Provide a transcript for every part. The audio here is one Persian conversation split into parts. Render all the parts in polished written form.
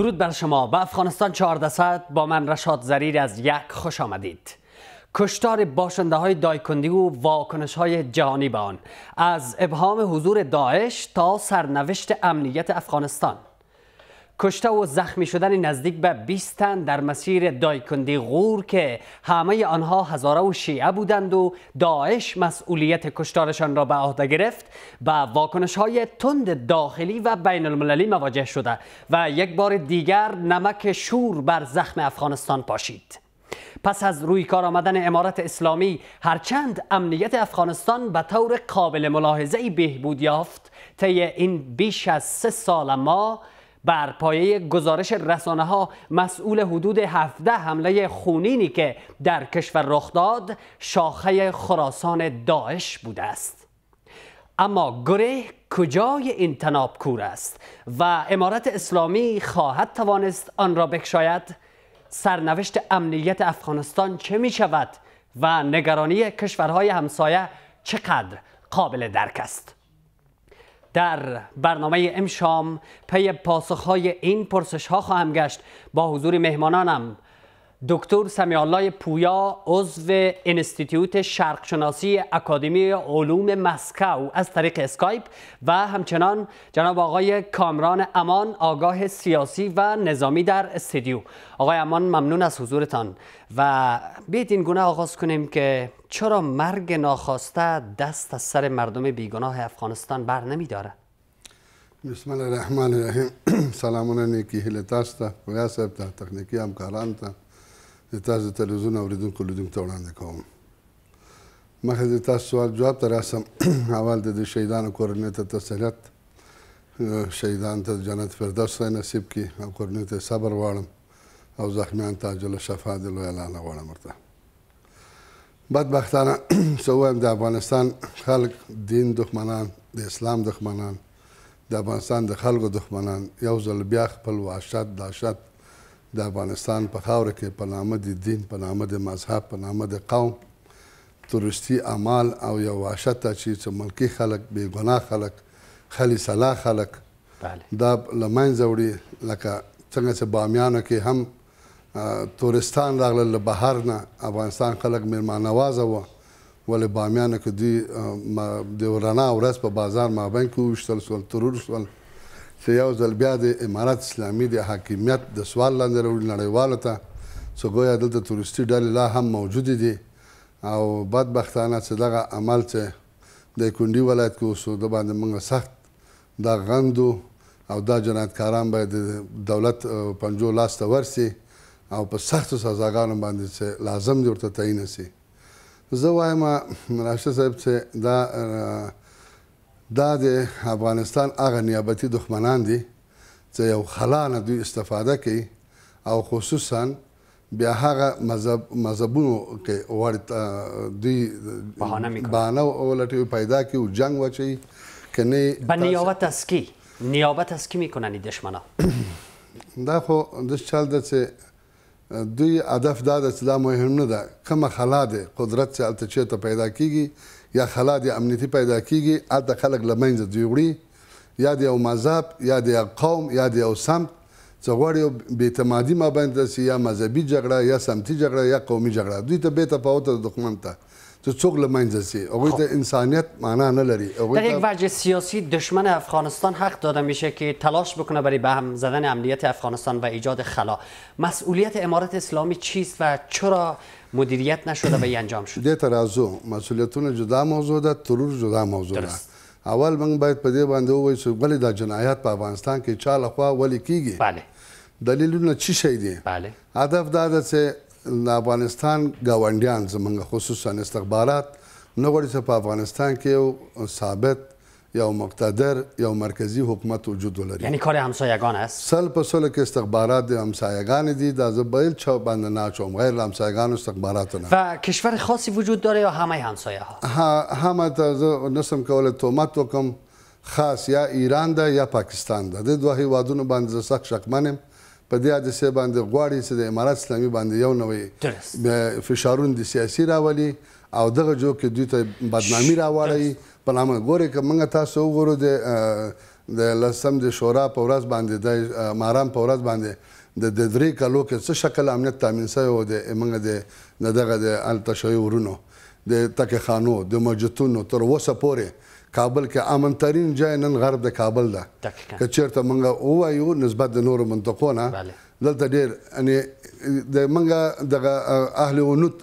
درود بر شما. به افغانستان 1400 با من رشاد زریر از یک خوش آمدید. کشتار باشنده های دایکندی و واکنش های جهانی به آن، از ابهام حضور داعش تا سرنوشت امنیت افغانستان. کشته و زخمی شدن نزدیک به 20 تن در مسیر دایکندی غور که همه آنها هزاره و شیعه بودند و داعش مسئولیت کشتارشان را به عهده گرفت، به واکنش‌های تند داخلی و بین المللی مواجه شده و یک بار دیگر نمک شور بر زخم افغانستان پاشید. پس از روی کار آمدن امارت اسلامی، هرچند امنیت افغانستان به طور قابل ملاحظه‌ای بهبود یافت، طی این بیش از 3 سال اما بر پایه گزارش رسانه‌ها مسئول حدود 17 حمله خونینی که در کشور رخ داد، شاخه خراسان داعش بوده است. اما گره کجای این تناب کور است و امارت اسلامی خواهد توانست آن را بکشاید؟ سرنوشت امنیت افغانستان چه می شود و نگرانی کشورهای همسایه چقدر قابل درک است؟ در برنامه امشام پی پاسخهای این پرسش ها خواهم گشت با حضور مهمانانم: دکتر سمیع الله پویا، عضو انستیتیوت شرقشناسی اکادمی علوم مسکو از طریق اسکایپ، و همچنان جناب آقای کامران امان، آگاه سیاسی و نظامی در استودیو. آقای امان، ممنون از حضورتان و بیایید این گونه آغاز کنیم که چرا مرگ ناخواسته دست از سر مردم بیگناه افغانستان بر نمیداره؟ بسم الله الرحمن الرحیم. سلامونه نیکی هیله تاسو ته، پویا صاحب ته، تخنیکي همکارانو ته، د تاسو د تلویزیون اوریدونکو لیدونکو ته وړاندې کوم. مخکې د تاسو سوال جواب ته راسم، اول د شهیدانو کورنۍ ته تسلیت، شهیدانو ته جنت فردوس خدای نصیب کړي او کورنۍ ته صبر غواړم او زخمیانو ته عاجله شفا د لوی الله نه غواړم ورته. بدبختانه څه ووایم، د افغانستان خلک دین دښمنان، د اسلام دښمنان، د افغانستان د خلکو دښمنان یو ځل بیا خپل وحشت دهشت د افغانستان په خاوره کې په نامه د دین، په نامه د مذهب، په نامه د قوم تورستي اعمال او یو وحشت ته چې ملکي خلک، بېګناه خلک، خلي سلا خلک دا له منځه وړي. لکه څنګه چې بامیانو کې هم تورستان راغلل له بهر نه، افغانستان خلک مېلمه نوازه وه، ولې بامیانو کې دوی د رڼا ورځ په بازار مابین کې وویشتل سول، ترور سول، چې یو ځل بیا د امارت اسلامي د حاکمیت د سوال لاندې راوړي نړیوالو ته، چې ګویا دلته تورستي ډلې لا هم موجودې دي. او بدبختانه چې دغه عمل چې د کونډي ولایت کې اوسو، د باندې موږ سخت دا غندو او دا جنایتکاران باید د دولت پنجو لاس ته ورسي او په سختو سزاګانو باندې چې لازم دي ورته تعین سي. زه وایم راشد صاحب چې دا د افغانستان هغه نیابتي دښمنان دي چې یو خلا نه دوی استفاده کوي او خصوصا بیا هغه مذهبونو کې غواړي دوی بهانه ولټوي، پیدا کړي او جنګ واچوي. که نه به نیابت از کی میکنن این دشمنا؟ دا خو داسې چل ده چې دوی هدف دا ده چې دا مهم نه ده کومه خلا دی قدرت چې هلته چېرته پیدا کېږي یا خلا د امنیتي پیدا کېږي، هلته خلک له منځه دوی وړي، یا د یو مذهب یا د یو قوم یا د یو سمت چې غواړي یو بېاعتمادي مابین ته رسي، یا مذهبي جګړه یا سمتي جګړه یا قومي جګړه، دوی ته بې تفاوته د دښمن ته چې څوک له منځه سي. هغوی ته انسانیت معنا نه لري. در یک وجه سیاسی دشمن افغانستان حق داده میشه که تلاش بکنه برای به هم زدن امنیت افغانستان و ایجاد خلا. مسئولیت امارت اسلامی چیست و چرا مدیریت نشده و انجام شد؟ دې ته راځو. مسئولیتونه جدا موضوع ده، ترور جدا موضوع ده. اول موږ باید په دې باندې ووایو چې ولې دا جنایات په افغانستان کې چا لخوا ولې کیږي. بله. دلیلونه څه شی دي؟ بله. هدف دا ده چې د افغانستان ګاونډیان زموږ خصوصا استخبارات نه غواړي چې په افغانستان کې یو ثابت، یو مقتدر، یو مرکزی حکومت وجود ولري. یعنی کار همسایگان است؟ سل په سل کې استخبارات د همسایگان دي. دا زه بهیل چا باندې نه اچوم، غیر همسایگان و استخباراتو نه. و کشور خاصی وجود داره یا همه همسایه ها؟ همه ته زه نسم کولی تهمت وکم، خاص یا ایران ده یا پاکستان ده. د دوه هیوادونو باندې زه سخت شکمن یم. په دې حادثې باندې غواړي چې د امارت اسلامي باندې یو نوی فشارونه د سیاسي راولي او دغه جو کې دوی ته بدنامي راوړی. په نامه ګورئ که موږ تاسو وګورو د د لسم د شورا په ورځ باندې د مارام په ورځ باندې د درې کالو کې څه شکل امنیت تامین شوی و د موږ د دغه د التشوي ورونو د تکه خانو د مسجدونو تر اوسه پورې کابل کې امن ترین ځای نن غرب د کابل ده که چېرته موږ ووایو نسبت د نورو منطقو نه دلته ډېر یعنې د موږ دغه اهل ونود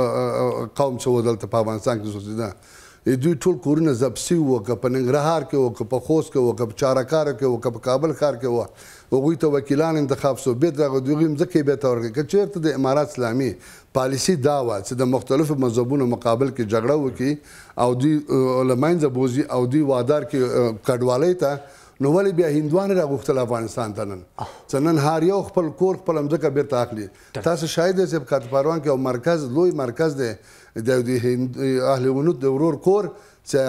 قوم چې و دلته په افغانستان کې اوسېده دوی ټول کورونه ضبط شوي وو که په ننګرهار کې وو که په خوست کې وو که په چارکاره کې وو که په کابل ښار کې وو هغوی ته وکیلان انتخاب شو بېرته هغه د هغوی مځکې یې بېرته ورکړې که چېرته د امارات اسلامي پالیسي دا وه چې د مختلفو مذهبونو مقابل کې جګړه وکړي او دوی له منځه بوځي او دوی وادار کړي کډوالۍ ته نو ولې بیا هندوان راغوښتل افغانستان ته نن چې نن هر یو خپل کور خپل مځکه بېرته اخلي تاسو شاهد یاست چې په کاتپاروان کې یو مرکز لوی مرکز دی د اهل ونود د ورور کور چې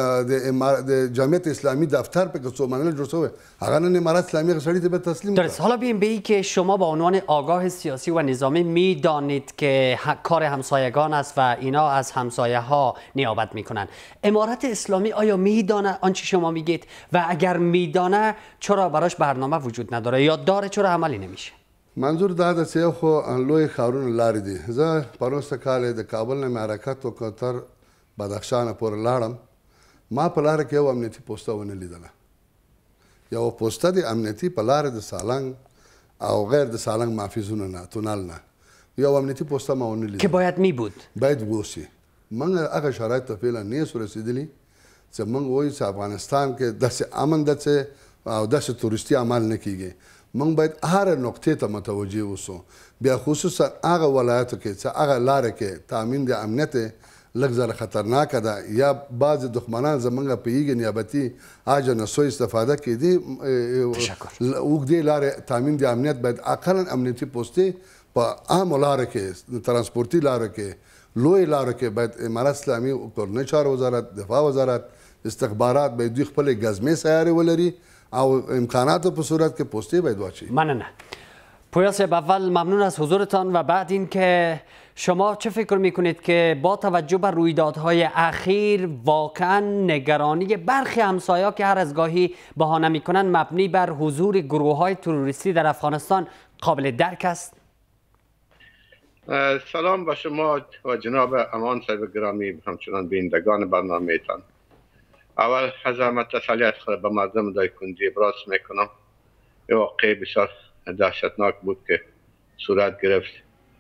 هغه د جمعیت اسلامی دفتر پکې څو منل جور شوی هغه نن امارات اسلامی سړی ته به تسلیم درست. حالا بیایم به این که شما به عنوان آگاه سیاسی و نظامی میدانید که کار همسایگان است و اینا از همسایه ها نیابت میکنن. امارت اسلامی آیا میدانه آنچه شما میگید و اگر میدانه چرا براش برنامه وجود نداره یا داره چرا عملی نمیشه؟ منظور دا ده چې خو لوی ښارونه لارې دي. زه پروسته کال د کابل نه مې حرکت وکړ تر بدخشان پورې لاړم. ما په لاره کې یو امنیتي پوسته ونه لیدله. یو پوسته د امنیتي په لاره د سالنګ او غیر د سالنګ محافظونو نه تونل نه یو امنیتي پوسته ما ونه لیدله که باید می بود باید ووسی. موږ هغه شرایط ته فعلا نه یو رسېدلي چې موږ وایو چې افغانستان کې داسې امن ده چې او داسې تورستي عمل نه کیږي. موږ باید هر نقطې ته متوجه اوسو. بیا خصوصا هغه ولایتو کې چې هغه لاره کې تامین د امنیت لږ زره خطرناکه ده یا بعضې دښمنان زموږ په یږې نیابتي حاجه نه سوء استفاده کېدي اوږدې لارې تامین د امنیت باید اقلا امنیتي پوستې په عامو لارو کې ترانسپورتي لارو کې لوی لارو کې باید امارت اسلامي کورنۍ چارو وزارت دفاع وزارت استخبارات باید دوی خپلې ګزمې سیارې ولري او امکاناتو په صورت کې پوستې باید واچوي. مننه. پویا صاحب اول ممنون از حضورتان و بعد اینکه شما چه فکر میکنید که با توجه به رویدادهای اخیر واقعا نگرانی برخی همسایه‌ها که هر از گاهی بهانه میکنن مبنی بر حضور گروه‌های تروریستی در افغانستان قابل درک است؟ سلام به شما و جناب امان صاحب گرامی همچنان بینندگان برنامه‌تان. اول از تسلیت خود به مردم دایکندی ابراز میکنم. یه واقعه بسیار دهشتناک بود که صورت گرفت.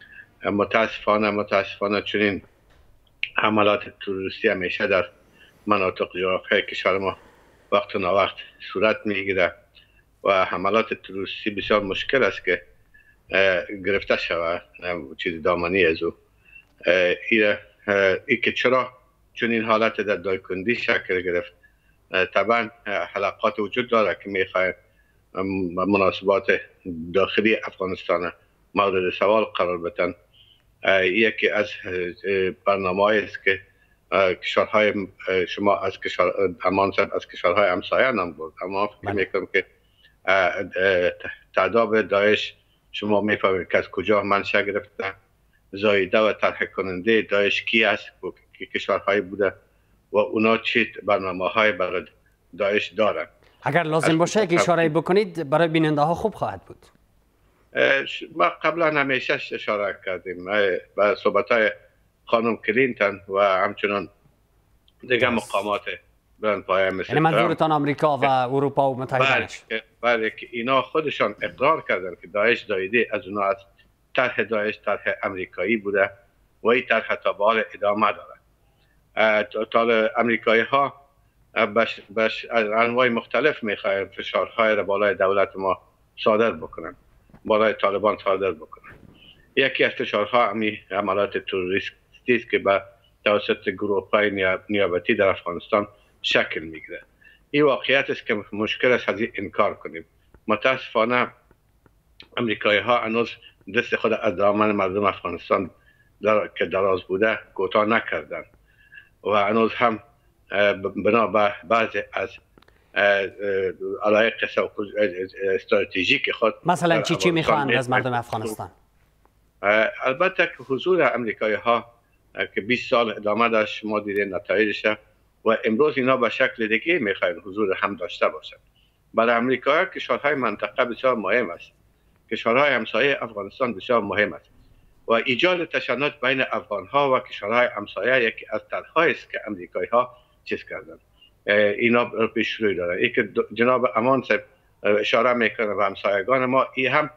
متاسفانه چنین حملات تروریستی همیشه در مناطق جغرافیایی کشور ما وقت و ناوقت صورت میگیره و حملات تروریستی بسیار مشکل است که گرفته شود چیز دامنی از او. ای که چرا چنین حالت در دایکندی شکل گرفت طبعا حلقات وجود داره که میخواهیم مناسبات داخلی افغانستان مورد سوال قرار بدن. یکی از برنامه‌ای است که کشورهای شما از کشور امان از کشورهای همسایه نام برد، اما فکر میکنم که تعداد داعش شما میفهمید که از کجا منشأ گرفته، زایده و طرح کننده داعش کی است، که کشورهایی بوده و اونا چه برنامه‌های برای داعش دارن. اگر لازم باشه یک اشاره بکنید برای بیننده ها خوب خواهد بود. ما قبلا همیشه اشاره کردیم به صحبت‌های خانم کلینتون و همچنان دیگه مقامات بلندپایه مثل یعنی منظورتان آمریکا و اروپا و متحدانش. بله که اینا خودشان اقرار کردن که داعش دایده از اونا از طرح داعش طرح امریکایی بوده و این طرح تا به حال ادامه داره. تا امریکایی ها بش انواع مختلف میخواهند فشارهای را بالای دولت ما صادر بکنن، بالای طالبان صادر بکنن. یکی از فشارها حملات تروریستی است که به توسط گروه‌های نیابتی در افغانستان شکل میگیره. این واقعیت است که مشکل است از این انکار کنیم. متاسفانه امریکایی ها هنوز دست خود از دامن مردم افغانستان که دراز بوده کوتاه نکردن و هنوز هم بنا به بعضی از علایق استراتژیک خود مثلا چی میخواهند از مردم افغانستان؟ البته که حضور امریکایی ها که 20 سال ادامه داشت، ما دیدیم نتایجش و امروز اینا به شکل دیگه میخواین حضور هم داشته باشند. برای امریکا کشورهای منطقه بسیار مهم است. کشورهای همسایه افغانستان بسیار مهم است و ایجاد تشنج بین افغانها و کشورهای همسایه یکی از طرح‌هایی است که امریکایی‌ها چیز کردند. اینا پیش روی دارند. این که جناب امان صاحب اشاره میکنه به همسایگان ما، این هم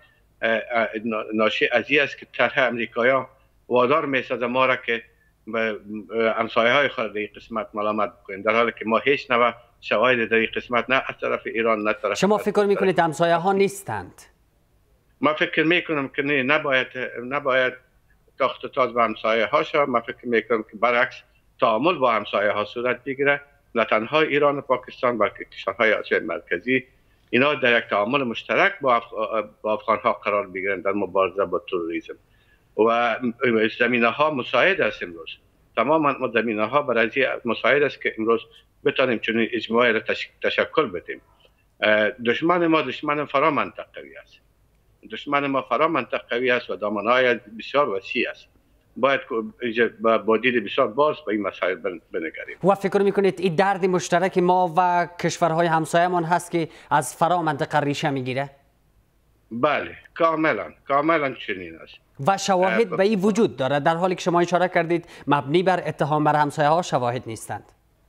ناشی از این است که طرح امریکایی‌ها وادار میسازه ما را که به همسایه‌های خود در قسمت ملامت بکنیم، در حالی که ما هیچ نوع شواهد در قسمت نه از طرف ایران نه طرف. شما فکر میکنید همسایه‌ها نیستند؟ ما فکر میکنم که نباید تاخت و تاز به همسایه ها شد. من فکر میکنم که برعکس تعامل با همسایه ها صورت بگیره، نه تنها ایران و پاکستان بلکه کشورهای آسیای مرکزی اینا در یک تعامل مشترک با افغان ها قرار بگیرن در مبارزه با تروریسم و زمینه ها مساعد است. امروز تماما زمینه ها برای مساعد است که امروز بتانیم چنین اجماعی را تشکل بدیم. دشمن ما دشمن فرا منطقوی است. دشمن ما فرا منطقوی است و دامنه‌های بسیار وسیع است. باید با دید بسیار باز به این مسائل بنگریم. و فکر میکنید این درد مشترک ما و کشورهای همسایه‌مان هست که از فرا منطقه ریشه میگیره؟ بله، کاملا چنین است. و شواهد به این وجود داره، در حالی که شما اشاره کردید مبنی بر اتهام بر همسایه‌ها شواهد نیستند.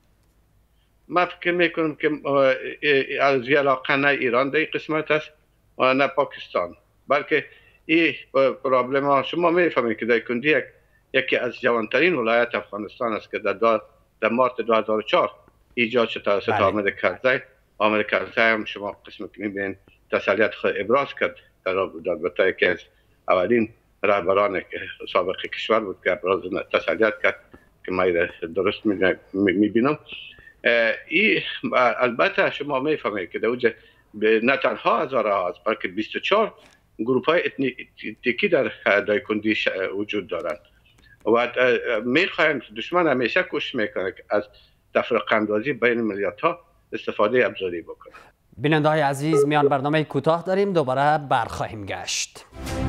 من فکر میکنم که از علاقه نه ایران در این قسمت است و نه پاکستان، بلکه این پرابلم ها شما میفهمید که دایکندی یکی از جوانترین ولایت افغانستان است که در مارت 2004 ایجاد شد توسط حامد کرزی. حامد کرزی هم شما قسمی که میبینید تسلیت خود ابراز کرد در رابطه که از اولین رهبران سابق کشور بود که ابراز تسلیت کرد که من درست میبینم. این البته شما میفهمید که در اوج نه تنها هزاره هاست بلکه 24 گروپ های اتنیکی در دایکندی وجود دارند و میخواهیم دشمن همیشه کوشش میکنه که از تفرقه اندازی بین ملیت ها استفاده ابزاری بکنه. بیننده های عزیز، میان برنامه کوتاه داریم، دوباره برخواهیم گشت.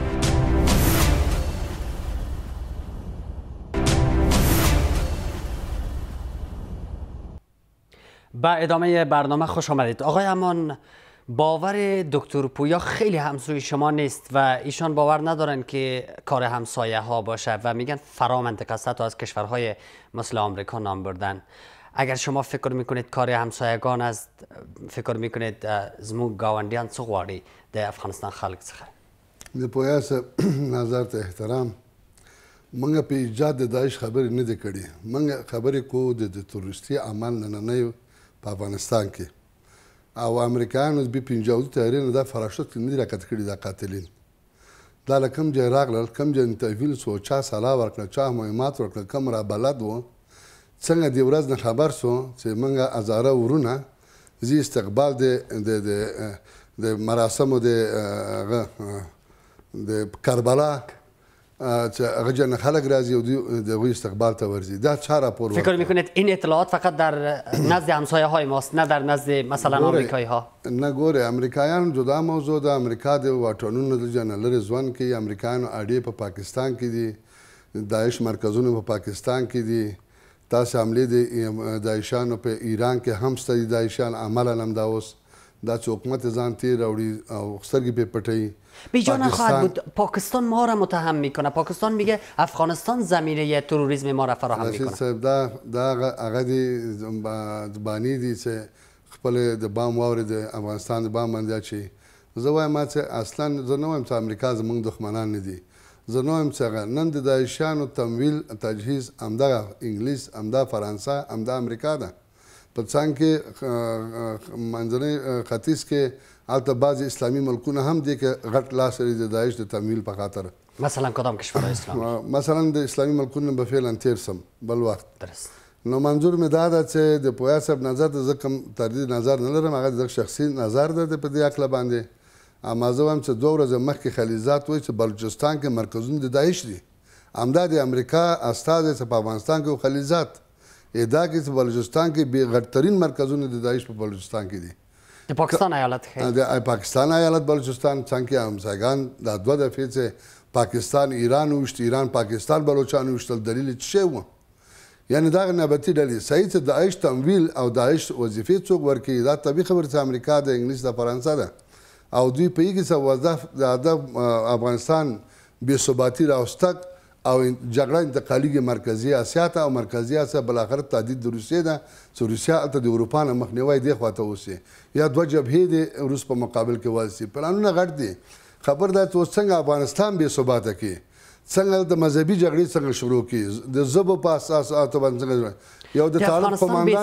با ادامه برنامه خوش آمدید. آقای امان، باور دکتر پویا خیلی همسوی شما نیست و ایشان باور ندارن که کار همسایه ها باشه و میگن فرا منطقه است، تا از کشورهای مثل آمریکا نام بردن. اگر شما فکر میکنید کار همسایگان است، فکر میکنید زموږ گاونډیان څه غواړي د افغانستان خلک څخه؟ د پویا صاحب نظر ته احترام. موږ په ایجاد د داعش خبرې نه دي کړې. موږ خبرې کوو د تروریستي عمل نننی په افغانستان کې او امریکایانو د 52 تحریرونه دا فراشوت نه دي راکټ کړي دا قاتلین. دا له کوم ځای راغلل، کوم ځای تحویل سو، چا سلا ورکړه، چا مهمات ورکړه، کوم را بلد و، څنګه د ورځ نه خبر سو چې موږ هزاره ورونه زی استقبال د مراسمو د کربلا چې هغه جن خلک راځي او د هغوی استقبال ته ورځي. دا چا راپور ورکړه؟ فکر میکنید این اطلاعات فقط در نزد همسایه های ماست، نه در نزد مثلا آمریکایی ها؟ نه ګوره، امریکایان جدا موضوع ده. امریکا د واټونونو د جنرال ځوان کې امریکایانو اډې په پاکستان کې دي، داعش مرکزونه په پاکستان کې دي. تاسو حملې د داعشانو په ایران کې هم ستاسو داعشان عملا هم دا اوس دا چې حکومت ځان تیر راوړي او سترګې پې پټوي. بیجا نخواهد بود. پاکستان ما را متهم میکنه. پاکستان میگه افغانستان زمینه تروریسم ما را فراهم میکنه. دا هغه دی بانی دي چې خپل د بام واورې د افغانستان د بام باندې اچوي. زه وایم چې اصلا زه نه وایم چې امریکا زموږ دښمنان نه دي. زه نه وایم چې هغه نن د داعشانو تمویل تجهیز همدغه انګلیس، همدا فرانسه، همدا امریکا ده. په څنګ کې منځنی ختیځ کې هلته بعضې اسلامي ملکونه هم دي که غټ لاس لري د داعش د تمویل په خاطر. مثلا کدام کشور اسلامی؟ مثلا د اسلامي ملکونه به فعلا تیر سم بل وخت. درست. نو منظور مې دا ده چې د پویا صاحب نظر ته زه کوم تردید نظر نه لرم، هغه د شخصي نظر ده په دې هکله باندې. اما زه وایم چې 2 ورځې مخکې خلیزات وایي چې بلوچستان کې مرکزونه د داعش دي. همدا د امریکا استازی چې په افغانستان کې خلیزات ادعا کوي چې بلوچستان کې غټترین مرکزونه د داعش په بلوچستان کې دي. د پاکستان ایالت خیلی د پاکستان ایالت بلوچستان څنګه همسایگان دا 2 دفعې چې پاکستان ایران وشت، ایران پاکستان بلوچستان وشتل. دلیل څه و یعنی دا نبتی ډلې صحیح ته داعش تمویل او داعش وظیفې څوک ورکوي دا طبیعي خبره چې امریکا د انګلیس د فرانسه ده او دوی پوهېږي چې وظف د افغانستان بېثباتي راوستک او جګړه انتقالیږي مرکزي اسیا ته او مرکزي اسیا بالاخره تهدید د روسیې ده چې روسیه هلته د اروپا نه مخنیوی دې خواته وسي یا دوه جبهې د روس په مقابل کې واسي پلانونه غټ دي خبر ده چې اوس څنګه افغانستان بېثباته کړي څنګه د مذهبي جګړې څنګه شروع کړي د ژبو په اساساتو باندې څنګه یو د طالب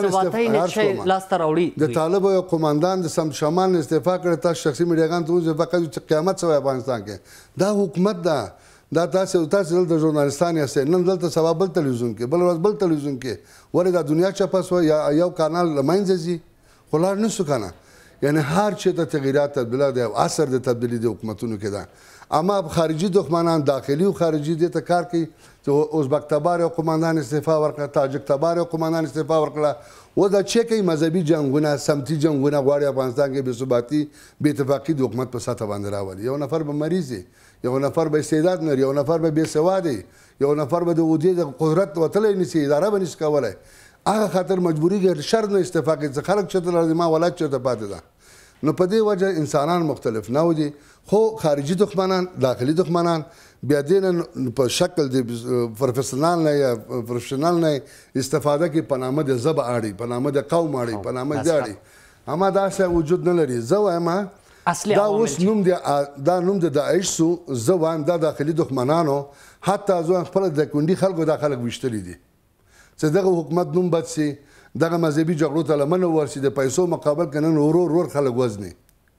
قوماندان د طالب یو قوماندان د سمت شمال استعفا کړی تاسو شخصي میډیاګان ته وځي فقط چې قیامت شوی افغانستان کې دا حکومت ده دا تاسو دلته ژورنالستان یاست نن دلته سبا بل تلویزیون کې بل ورځ بل تلویزیون کې ولې دا دنیا چپه شوه یا یو کانال له منځه ځي خو لاړ نه شو که نه یعنی هر چېرته تغییرات تبدیلات دی او اثر د تبدیلي د حکومتونو کې ده اما خارجي دښمنان داخلي او خارجي دې ته کار کوي چې ازبک تبار یو قوماندان استعفا ورکړه تاجک تبار یو قوماندان استعفا ورکړه و دا چې کوي مذهبي جنګونه سمتي جنګونه غواړي افغانستان کې بېثباتي بېاتفاقي د حکومت په سطحه باندې راولي یو نفر به مریض وي یو نفر به استعداد لري یو نفر به بېسواد وي یو نفر به د عهدې د قدرت وتلی نیسي اداره به نشي کولی هغه خاطر مجبوري شر نه استعفا کوي چې خلک چېرته راځي ما ولایت چېرته پاتې ده نو په دې وجه انسانان مختلف نه دي خو خارجي دښمنان داخلي دښمنان بیا دې نه په شکل د پروفیشنال نه یا پروفیشنال نه استفاده کوي په نامه د ژبه اړي په نامه د قوم اړي په نامه د اړي اما دا څه وجود نه لري زه وایم دا اوس نوم دا نوم د داعش سو زه وایم دا داخلي دښمنانو حتی زه خپل د کونډي خلکو دا خلک ویشتلي دي چې دغه حکومت نوم بد سي دغه مذهبي جګړو ته لمنه ورسي د پیسو مقابل کې نن ورور خلک وزني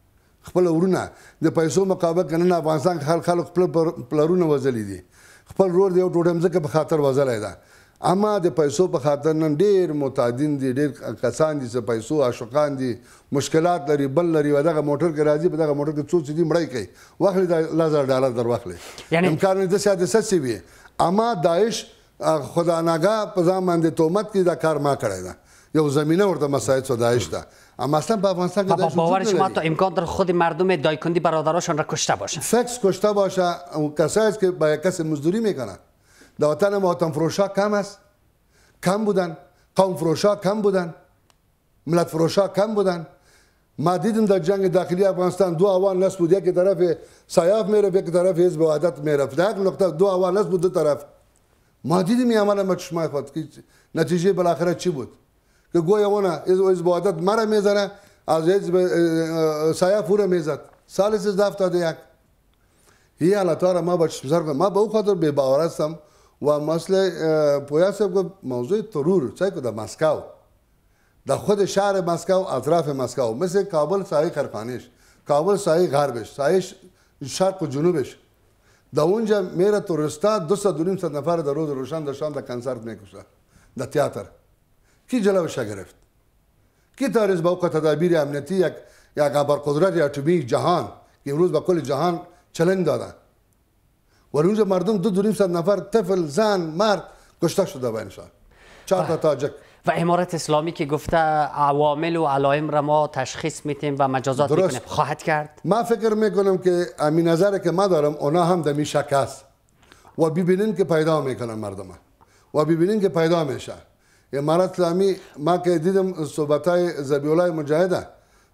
خپل ورونه د پیسو مقابل کې نن افغانستان کې خلک خپل پلرونه وزلي دي خپل ورور د یو ټوټه مځکه په خاطر وزلی ده اما د پیسو په خاطر نن ډېر متعدین دي ډېر کسان دي چې پیسو عاشقان دي مشکلات لري بل لري و دغه موټر کې راځي په دغه موټر کې څو چې دي مړی کوي واخلي $1000 در واخلي امکان نه د سیاست وي اما داعش خدا ناگاه په ځان باندې تهمت کې دا کار ما کړی ده یو زمینه ورته مساعد شو داعش ده اما اصلا په افغانستان کې داعش باور شما تا امکان داره خود مردم دایکندی برادراشان را کشته باشه فکس کشته باشه اون کسایی است که با کس مزدوری میکنن در وطن ما وطن فروشا کم است کم بودن قوم فروشا کم بودن ملت فروشا کم بودن ما دیدم در جنگ داخلی افغانستان دو اوان نسل بود یکی طرف سیاف میرفت یکی طرف حزب وحدت میرفت در یک نقطه دو اوان نسل بود دو طرف ما دیدیم این عمل ما چشمای خود که نتیجه بالاخره چی بود که گویا اونا حزب وحدت مرا میزنه از حزب سیاف او را میزد سال 1371 هی حالتا را ما با چشم سر کنم ما به او خاطر بی باور هستم و مسئله پویا صاحب که موضوع ترور چای که در مسکو در خود شهر مسکو اطراف مسکو مثل کابل ساحل خرخانیش کابل ساحل غربش ساحل شرق و جنوبش در اونجا میره توریستا 200 نفر در روز روشن در شام در کنسرت میکشه در تئاتر کی جلوش گرفت کی تاریخ با اوقات تدابیر امنیتی یک ابرقدرت اتمی جهان که امروز با کل جهان چلنج دادن و اونجا مردم 200 نفر طفل زن مرد کشته شده با انشان 4 تا تاجک و امارت اسلامی که گفته عوامل و علائم را ما تشخیص میتیم و مجازات میکنیم خواهد کرد ما فکر میکنم که همین نظر که ما دارم اونا هم دمی شک است و ببینین که پیدا میکنن مردم و ببینین که پیدا میشه امارت اسلامی ما که دیدم صحبتای ذبیحالله مجاهده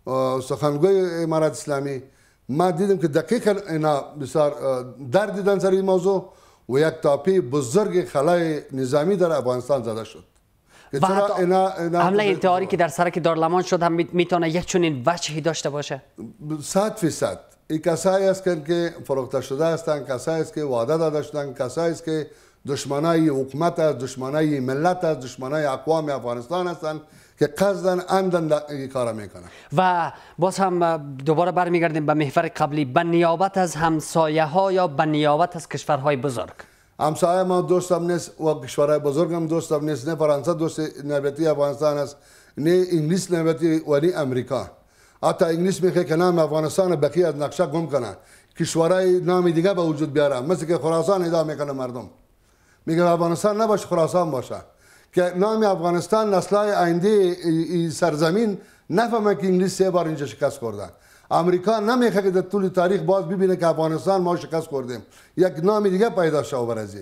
سخنگوی امارت اسلامی ما دیدم که دقیقا اینا بسیار درد دیدن سر این موضوع و یک تاپی بزرگ خلای نظامی در افغانستان زده شد و حمله انتحاری که در سرک دارالمان شد هم میتونه یک چنین وجهی داشته باشه 100% این کسایی است که فروخته شده هستند کسایی است که وعده داده شدند کسایی است که دشمنای حکومت است دشمنای ملت است دشمنای اقوام افغانستان هستند که قصدن عمدن این کارا میکنن و باز هم دوباره برمیگردیم به محور قبلی به نیابت از همسایه ها یا به نیابت از کشورهای بزرگ همسایه ما دوستم نیست و کشورهای بزرگ هم دوستم نیست نه فرانسه دوست نیابتی افغانستان است نه انگلیس نیابتی و نه امریکا حتی انگلیس میخواد که نام افغانستان بقیه از نقشه گم کنه کشورهای نام دیگه به وجود بیاره مثل که خراسان ادعا میکنه مردم میگه افغانستان نباشه خراسان باشه که نام افغانستان نسل‌های آینده سرزمین نفهمه که انگلیس 3 بار اینجا شکست خورده امریکا نمیخواد که در طول تاریخ باز ببینه که افغانستان ما شکست خوردیم یک نام دیگه پیدا شه برازی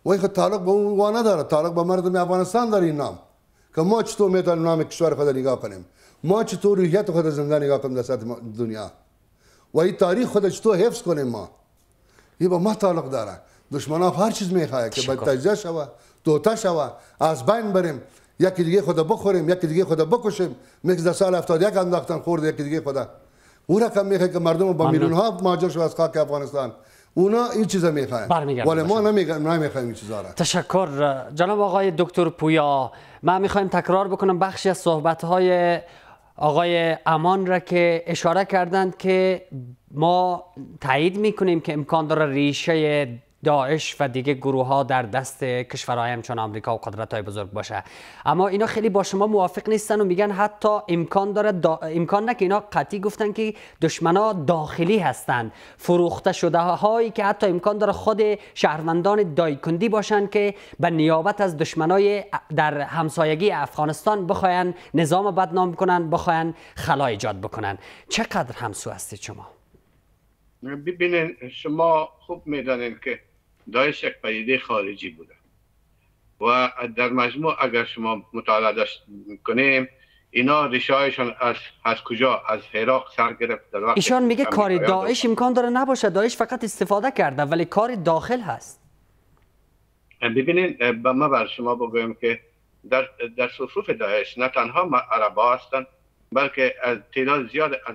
و این خود تعلق به اون وا نداره، تعلق به مردم افغانستان داره این نام. که ما چطور میتونیم نام کشور خود نگاه کنیم، ما چطور روحیت خود زنده نگاه کنیم در سطح دنیا و این تاریخ خود چطور حفظ کنیم. ما این با ما تعلق داره. دشمنا هر چیز میخواه که به تجزیه شوه، توته شوه، از بین بریم، یکی دیگه خود بخوریم، یکی دیگه خود بکشیم. میگه در سال 71 انداختن خورد یکی دیگه خود. اون رقم میخواه که مردم با میلیون ها مهاجر شو از خاک افغانستان. اونا این چیزا میخواین ولی ما نمیخوایم این چیزا را. تشکر جناب آقای دکتر پویا. من میخوایم تکرار بکنم بخشی از صحبت‌های آقای امان را که اشاره کردند که ما تایید میکنیم که امکان داره ریشه داعش و دیگه گروه ها در دست کشورهای همچون آمریکا و قدرت های بزرگ باشه، اما اینا خیلی با شما موافق نیستن و میگن حتی امکان داره امکان نه که اینا قطعی گفتن که دشمنا داخلی هستند، فروخته شده هایی که حتی امکان داره خود شهروندان دایکندی باشن که به نیابت از دشمنای در همسایگی افغانستان بخواین نظام بدنام کنن، بخواین خلا ایجاد بکنن. چقدر همسو هستید شما؟ ببینین شما خوب میدانین که داعش یک پدیده خارجی بوده و در مجموع اگر شما مطالعه کنیم اینا ریشه هایشان از کجا؟ از عراق سر گرفت. در وقت ایشان میگه کار داعش امکان داره نباشه، داعش فقط استفاده کرده ولی کار داخل هست. ببینین ما بر شما بگویم که در صفوف داعش نه تنها عربا هستند بلکه از تعداد زیاد از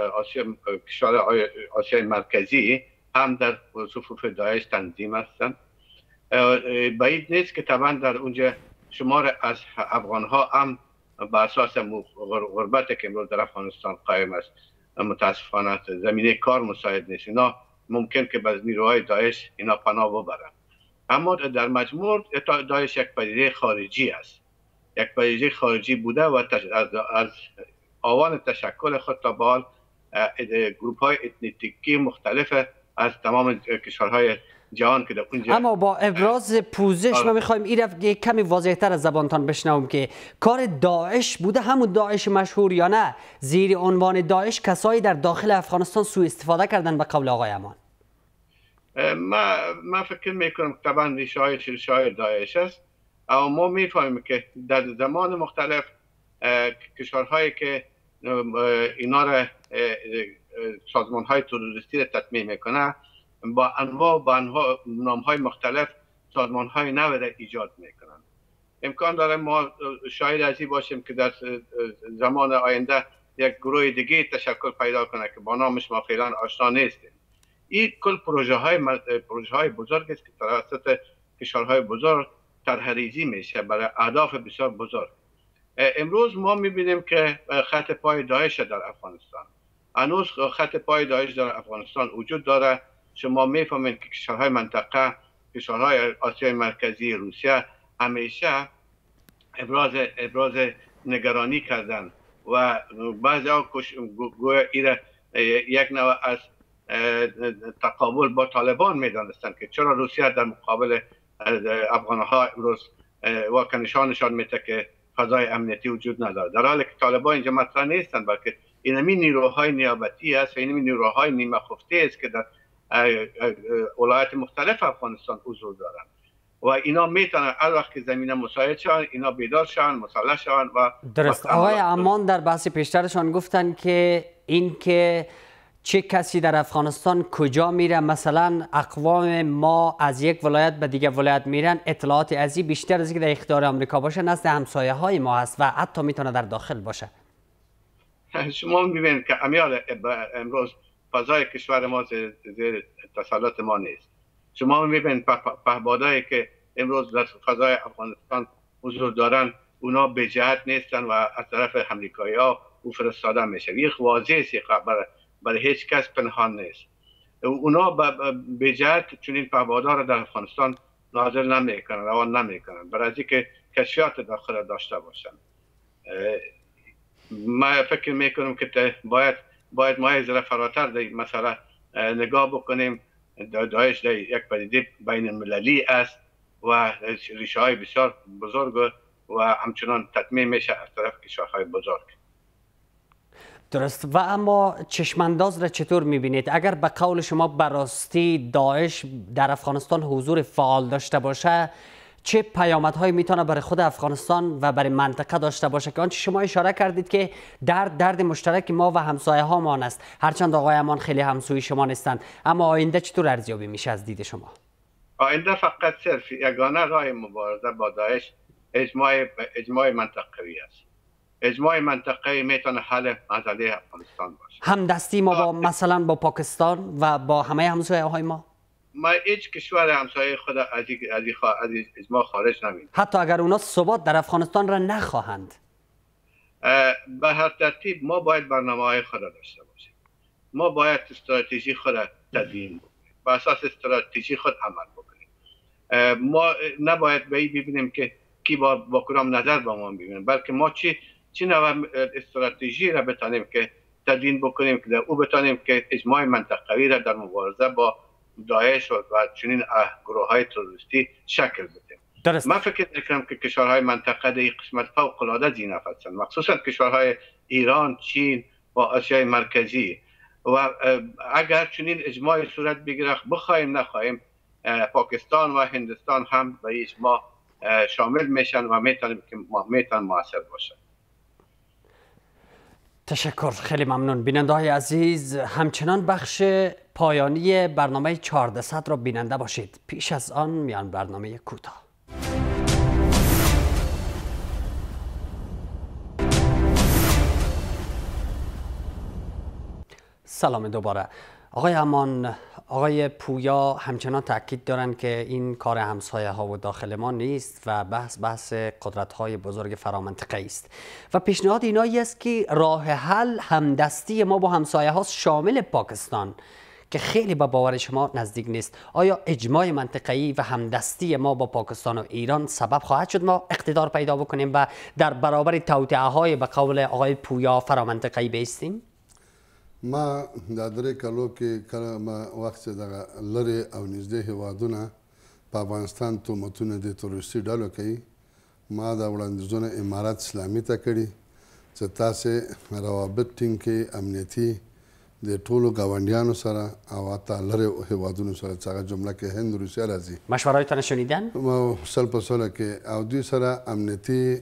آسیای مرکزی هم در صفوف داعش تنظیم هستند. بعید نیست که طبعا در اونجا شمار از افغان ها هم به اساس غربت که امروز در افغانستان قایم است متاسفانه زمینه کار مساعد نیست، اینا ممکن که به نیروهای داعش اینا پناه ببرن. اما در مجموع داعش یک پدیده خارجی است، یک پدیده خارجی بوده و از آوان تشکل خود تا به حال گروپ های اتنیکی مختلف از تمام کشورهای جهان که در اونجا. اما با ابراز پوزش ما میخوایم این کمی واضح‌تر از زبانتان بشنوم که کار داعش بوده همون داعش مشهور یا نه زیر عنوان داعش کسایی در داخل افغانستان سوء استفاده کردن به قول آقای امان؟ ما فکر میکنم طبعا ریشه های داعش است، اما ما میفهمیم که در زمان مختلف کشورهایی که اینا را سازمان های تروریستی را تطمیع میکنه با انواع نام های مختلف سازمان های نو را ایجاد میکنن. امکان داره ما شاید از این باشیم که در زمان آینده یک گروه دیگه تشکل پیدا کنه که با نامش ما فعلا آشنا نیستیم. این کل پروژه های بزرگ است که توسط کشورهای بزرگ طرح‌ریزی میشه برای اهداف بسیار بزرگ. امروز ما میبینیم که خط پای داعش در افغانستان، هنوز خط پای داعش در افغانستان وجود داره. شما میفهمید که کشورهای منطقه، کشورهای آسیای مرکزی، روسیه همیشه ابراز نگرانی کردن و بعضی ها گویا ایره یک نوع از تقابل با طالبان میدانستند که چرا روسیه در مقابل افغانها امروز واکنشان نشان میده که فضای امنیتی وجود نداره، در حالی که طالبان اینجا مطرح نیستند بلکه اینمی نیروهای نیابتی است و اینمی نیروهای نیمه خفته است که در ولایات مختلف افغانستان حضور دارند و اینا میتونن هر وقت که زمینه مساعد شوند اینا بیدار شوند، مسلح شوند. و درست آقای امان در بحث پیشترشان گفتن که این که چه کسی در افغانستان کجا میره، مثلا اقوام ما از یک ولایت به دیگه ولایت میرن، اطلاعات از این بیشتر از اینکه در اختیار آمریکا باشه نزد همسایه های ما هست و حتی میتونه در داخل باشه. شما میبینید که امروز فضای کشور ما زیر تسلط ما نیست. شما میبینید پهپادهایی که امروز در فضای افغانستان حضور دارن اونا به جهت نیستن و از طرف امریکایی ها او فرستاده میشه. این واضحه است، برای هیچ کس پنهان نیست. اونا به جهت چنین پهپادها را در افغانستان نازل نمیکنن، روان نمیکنن برای اینکه کشفیات داخل داشته باشن. ما فکر میکنم که باید ما از فراتر در مسئله نگاه بکنیم. داعش یک پدیده بین المللی است و ریشه های بسیار بزرگ و همچنان تطمیع میشه از طرف کشورهای بزرگ. درست. و اما چشمانداز را چطور میبینید؟ اگر به قول شما براستی داعش در افغانستان حضور فعال داشته باشه، چه پیامدهایی میتونه برای خود افغانستان و برای منطقه داشته باشه که آنچه شما اشاره کردید که درد مشترک ما و همسایه هامان است، هرچند آقای امان خیلی همسوی شما نیستند، اما آینده چطور ارزیابی میشه از دید شما؟ آینده فقط صرف یگانه راه مبارزه با داعش اجماع منطقوی است. اجماع منطقه‌ای میتونه حل مسئله افغانستان باشه. همدستی ما با مثلا با پاکستان و با همه همسایه های ما هیچ کشور همسایه خود از اجماع خارج نمی‌شه. حتی اگر اونا ثبات در افغانستان را نخواهند. به هر ترتیب ما باید برنامه‌های خود داشته باشیم. ما باید استراتژی خود تدوین بکنیم. بر اساس استراتژی خود عمل بکنیم. ما نباید ببینیم که کی با کدام نظر با ما ببینیم، بلکه ما چی نوع استراتژی را بتانیم که تدوین بکنیم که او بتانیم که اجماع منطقوی را در مبارزه با داعش و چنین گروه‌های تروریستی شکل بدیم. درست. من فکر می‌کنم که کشورهای منطقه در این قسمت فوق‌العاده ذی‌نفس‌اند، مخصوصا کشورهای ایران، چین و آسیای مرکزی. و اگر چنین اجماع صورت بگیره، بخوایم نخواهیم، پاکستان و هندوستان هم به اجماع شامل میشن و میتونن موثر باشن. تشکر، خیلی ممنون. بیننده‌های عزیز، همچنان بخش پایانی برنامه 1400 را بیننده باشید. پیش از آن میان برنامه کوتاه. سلام دوباره. آقای امان، آقای پویا همچنان تاکید دارند که این کار همسایه ها و داخل ما نیست و بحث قدرت های بزرگ فرامنطقه است و پیشنهاد اینایی است که راه حل همدستی ما با همسایه ها شامل پاکستان که خیلی به باور شما نزدیک نیست. آیا اجماع منطقه‌ای و همدستی ما با پاکستان و ایران سبب خواهد شد ما اقتدار پیدا بکنیم و در برابر توطئه های به قول آقای پویا فرامنطقه‌ای بایستیم؟ ما د درې کلو کې کله ما وخت دغه لرې او نږدې هیوادونه په افغانستان تهمتونه د تروریستي ډلو کوي، ما دا وړاندیزونه امارات اسلامي ته کړي چې تاسې روابط ټینګ کړئ امنیتي د ټولو ګاونډیانو سره او حتی لرې هیوادونو سره چې هغه جمله کې هند روسیه راځي. مشورهایتان شنیدن؟ سل په سله کې او دوی سره امنیتي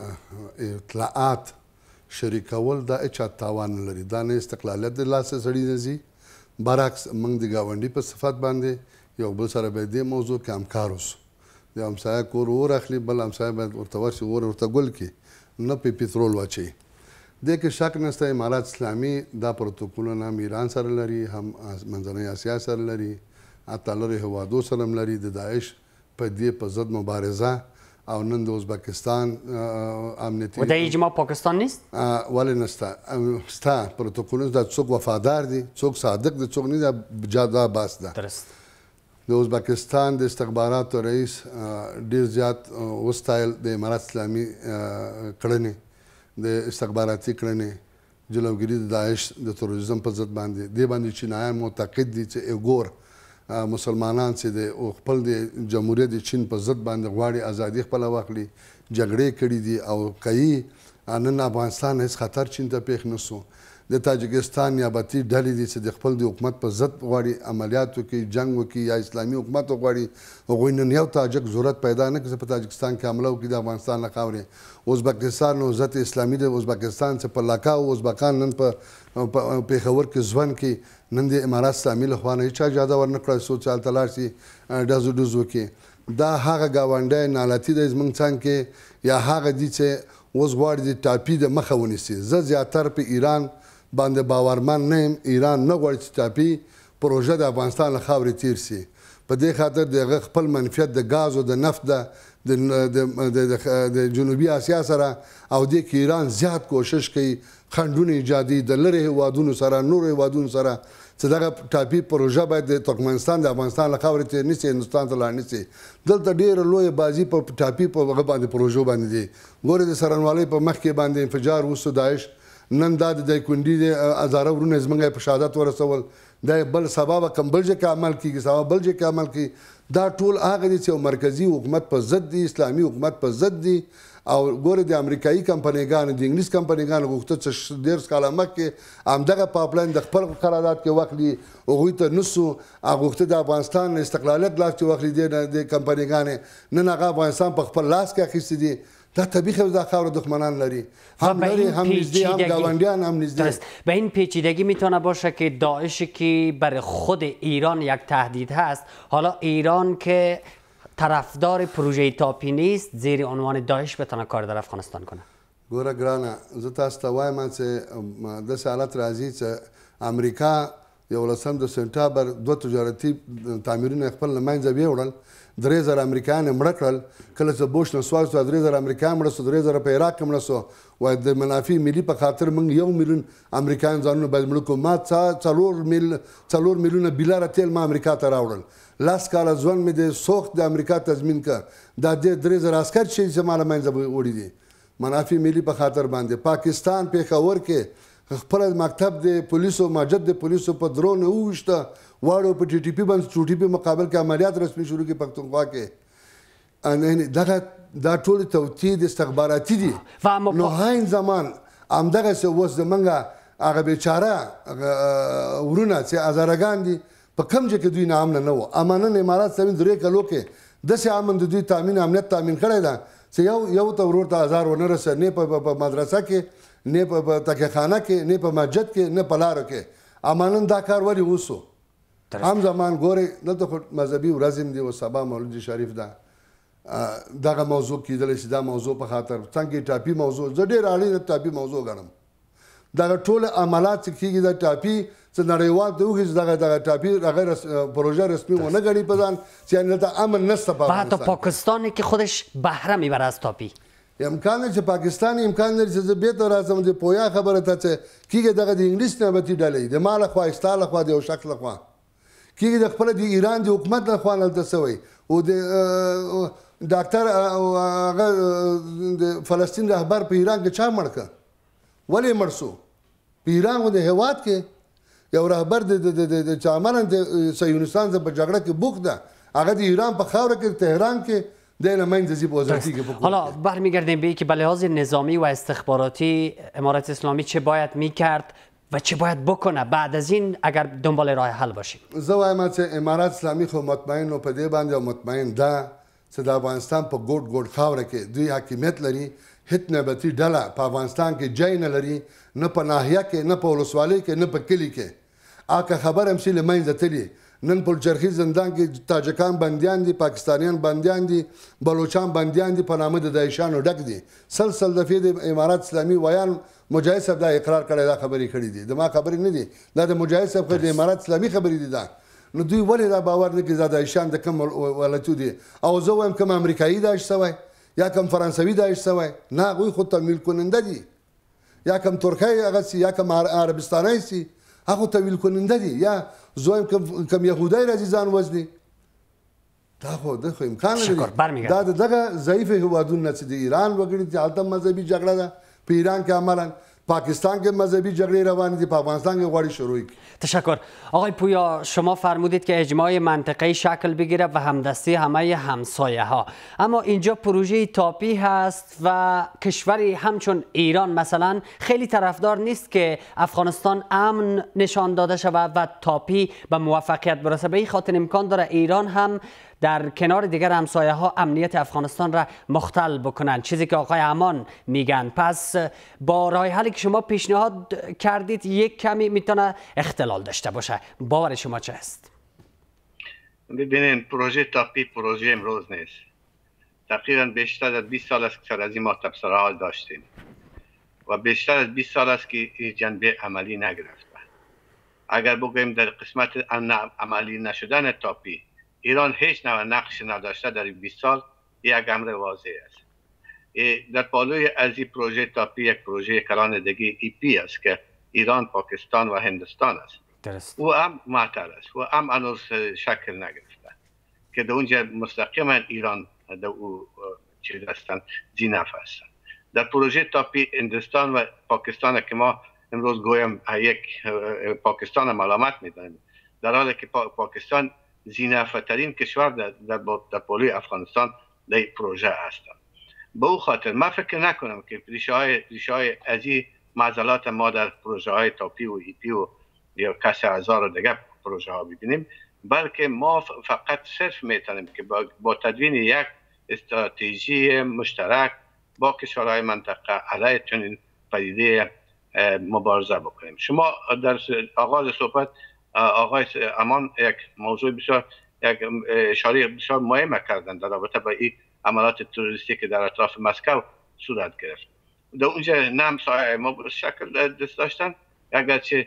اطلاعات شریکول دا اچا تاوان نه لري، دا نه استقلالیت د لاسه سړي نه ځي، برعکس موږ د ګاونډي په صفت باندې یو بل سره باید دې موضوع کې همکار اوسو. د همسایه کور اور اخلي، بل همسایه باید ورته ورشي اور ورته ګل کړي، نه پې پټرول واچوي. دې کې شک نشته امارات اسلامي دا پروتوکولونه هم ایران سره لري، هم منځنۍ اسیا سره لري، حتی لرې هیوادو سره هم لري. د داعش په دې په ضد مبارزه او نن د ازبکستان امنیتي و د اجماع پاکستان نیست؟ ولې نشته؟ ستا پروتوکولونه دا څوک وفادار دي، څوک صادق دي، څوک نه دي، جدا بحث ده. درست. د ازبکستان د استخباراتو رئیس ډیر زیات وستایل د امارات اسلامي کړنې، د استخباراتي کړنې، جلوګیري د داعش د تروریزم په ضد باندې. دې باندې چینایان معتقد دي چې ایګور مسلمانان چې د خپل د جمهوریت د چین په ضد باندې غواړي ازادي خپله واخلي، جګړې کړي دي او کوي. نن افغانستان هېڅ خطر چین ته پېښ نه سو. د تاجکستان نیابتي ډلې دي چې د خپل د حکومت په ضد غواړي عملیات وکړي، جنګ وکړي یا اسلامي حکومت وغواړي، هغوی نن یو تاجک ضرورت پیدا نه کړي چې په تاجکستان کې حمله وکړي د افغانستان له خاورې. ازبکستان نهضت اسلامي د ازبکستان چې په لاکاو ازبکان نن په پېښور کې ژوند کوي، نن د امارات اسلامي له خوا نه هېچا اجازه ورنه کړه څو چې هلته لاړ شي ډز ډوز وکړي. دا هغه ګاونډی نالتي دی زموږ څنګ کې، یا هغه دي چې اوس غواړي د ټاپي د مخه ونیسي. زه زیاتر په ایران باندې باورمن نه یم. ایران نه غواړي چې ټاپي پروژه د افغانستان له خاورې تیر سي. په دې خاطر د هغه خپل منفیت د ګاز او د نفت د جنوبي اسیا سره او دې کې ایران زیات کوشش کوي خنډونه ایجادي د لرې هیوادونو سره، نورو هیوادونو سره، چې دغه ټاپي پروژه باید د ترکمنستان د افغانستان له خاورې تېر نه سي، هندوستان ته لاړ نه سي. دلته ډېره لویه بازي په ټاپي په هغه باندې پروژو باندې دی. ګورې د څرنوالۍ په مخ کې باندې انفجار وسو داعش، نن دا د دایکنډي د هزاره ورونه زموږ په شهادت ورسول، دا بل سبا به کوم بل ځای کې عمل کیږي سبا بل ځای کې عمل کیږي دا ټول هغه دي چې مرکزي حکومت په ضد دي اسلامي حکومت په ضد دي او ګوره د امریکایي کمپنیګانو د انګلیس کمپنیګانو غوښتل چې 10 کاله مخکې همدغه پایپلاین د خپل قرارداد کې واخلي هغوی ته نسو غوښتل د افغانستان استقلالیت لاس کې واخلي د کمپنیګانې نن هغه افغانستان په خپل لاس کې اخیستی دي دا طبیعي دا خاور دښمنان لري هم لري هم نږدې هم گاونډیان هم نږدې به این پیچیدگی میتونه باشه که داعشی که برای خود ایران یک تهدید هست حالا ایران که طرفدار پروژه تاپی نیست زیر عنوان داعش بتونه کار در افغانستان کنه ګوره ګرانه زه تاسو ته وایم چې داسې حالت راځي چې امریکا 11 د سپټمبر 2 تجارتي تعمیرونه خپل له منځه ویوړل 3000 امریکایان مړه کړل کله چې بوش نسوار شو 3000 امریکایان مړه شو 3000 په عراق کې مړه شو وای د منافع ملي په خاطر موږ 1 میلیون امریکایان ځانونه باید مړه کوو ما 4 میلیونه بیلاره تیل ما امریکا ته راوړل لاس کاله ځوان مې د سوخت د امریکا تضمین کړ دا د 3000 عسکر چې ما له منځه وړي دي منافع ملي په خاطر باندې پاکستان پېښور کې خپل مکتب د پولیسو ماجد د پولیسو په درون وشته واړو په ټي ټي پی باندې ټي ټي پی مقابل کې عملیات رسمي شروع کړي پښتونخوا کې دا ټول توطئې استخباراتي دي نو هاین زمان همدغه څه اوس زمونږ هغه بیچاره ورونه چې هزارګان دي په کوم ځای کې دوی نه امن نه وو امانن امارات سوین 3 کلو کې داسې امن د دوی تامین امنیت تامین کړی ده چې یو ته ورور ته 1000 ونه رسه نه په مدرسه کې نه په تکخانه کې نه په مسجد کې نه په لارو کې امانن دا کار وری وسو هم زمان ګوري دلته مذهبي ورځم دی او سبا مولوی شریف ده دغه موضوع کېدلی چې دا موضوع په خاطر څنګه ټاپي موضوع زه ډېر اړین ټاپي موضوع ګڼم دغه ټول عملات چې کېږي د ټاپي چې نړیوال ته وګورئ دغه ټاپي هغه پروژه رسمي ونه ګڼي په ځان چې یعنې دلته امن نشته په حتی پاکستانی که خودش بهره میبره از تاپی امکان لري چې پاکستان امکان لري چې زه بیرته راځم د پویا خبره ته چې کېږي دغه د انګلیس نیابتي ډلې د ما لخوا ستا لخوا د یو شخص لخوا کېږي د خپله د ایران د حکومت لخوا هلته شوی او د ډاکټر هغه د فلسطین رهبر په ایران کې چا مړ کړه ولې مړ شو په ایران غوندې هېواد کې یو رهبر د چامن د صهیونستان په جګړه کې بوخت ده هغه د ایران په خاوره کې تهران کې حالا برمیگردیم به اینکه به لحاظ نظامی و استخباراتی امارت اسلامی چه باید میکرد و چه باید بکنه بعد از این اگر دنبال راه حل باشیم زه وایم چې امارت اسلامی خو مطمئن و په دې باندې مطمئن ده چې د افغانستان په ګوټ خاوره کې دوی حاکمیت لري هیڅ نیابتي ډله په افغانستان کې ځای نه لري نه په ناحیه کې نه په ولسوالۍ کې نه په کلي کې اګه خبر هم شي له منځه تلي نن په چرخي زندان کې تاجکان بندیان دي پاکستانیان بندیان دي بلوچان بندیان دي په نامه د داعشانو ډک دي سلسله دفعې د امارات اسلامي ویان مجاهد صاحب دا اقرار کړی دا خبرې کړې دي د ما خبرې نه دي دا د مجاهد صاحب د امارات اسلامي خبرې دي دا نو دوی ولې دا باور نه کوي دا داعشان د کوم ولایتو دي او زه وایم کوم امریکایي داعش سوی یا کوم فرانسوي داعش سوی نه هغوی خود تمویل کننده دي یا کوم ترکی هغه سي یا کوم عربستاني سي هغه تمویل کننده دي یا زویم کم یهودای راځي ځان وزني دا خو امکان لري دا دغه ضعیف هیوادونه چې د ایران وګړي چې هلته مذهبي جګړه ده په ایران کې عملا پاکستان که مذهبی جګړې روانې دي په افغانستان کې غواړي شروع کړي. تشکر. آقای پویا شما فرمودید که اجماع منطقه‌ای شکل بگیره و همدستی همه همسایه ها، اما اینجا پروژه تاپی هست و کشوری همچون ایران مثلا خیلی طرفدار نیست که افغانستان امن نشان داده شود و تاپی به موفقیت برسه. به این خاطر امکان داره ایران هم در کنار دیگر همسایه ها امنیت افغانستان را مختل بکنند، چیزی که آقای امان میگن. پس با راه حلی که شما پیشنهاد کردید یک کمی میتونه اختلال داشته باشه، باور شما چه است؟ ببینین پروژه تاپی پروژه امروز نیست، تقریبا بیشتر از 20 سال است که سر از این ما تبصره ها داشتیم و بیشتر از 20 سال است که جنبه عملی نگرفته. اگر بگوییم در قسمت عملی نشدن تاپی ایران هیچ نوع نقش نداشته در 20 سال، یک امر واضح است. در پالوی از این پروژه تاپی یک پروژه کلان دیگه ایپی است که ایران، پاکستان و هندوستان است. درست. او هم معطل است و هم هنوز شکل نگرفته که در اونجا مستقیما ایران در او چیز هستند، زینف هستند. در پروژه تاپی هندوستان و پاکستان که ما امروز گویم یک پاکستان ملامت میدن در حالی که پاکستان ذی‌نفع‌ترین کشور در پالوی افغانستان در پروژه هستند. به او خاطر من فکر نکنم که ریشه های از این معضلات ما در پروژه های تاپی و ایپی و یا کسر هزار و دیگه پروژه ها ببینیم، بلکه ما فقط صرف میتونیم که با تدوین یک استراتژی مشترک با کشورهای منطقه علیه چنین پدیده مبارزه بکنیم. شما در آغاز صحبت آقای امان یک موضوع بسیار یک اشاره بسیار مهم کردن در رابطه با این عملات تروریستی که در اطراف مسکو صورت گرفت. در اونجا نه همسایه ما به شکل دست داشتن، اگرچه